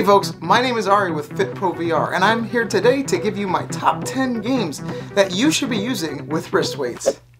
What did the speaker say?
Hey folks, my name is Ari with FitPro VR, and I'm here today to give you my top 10 games that you should be using with wrist weights.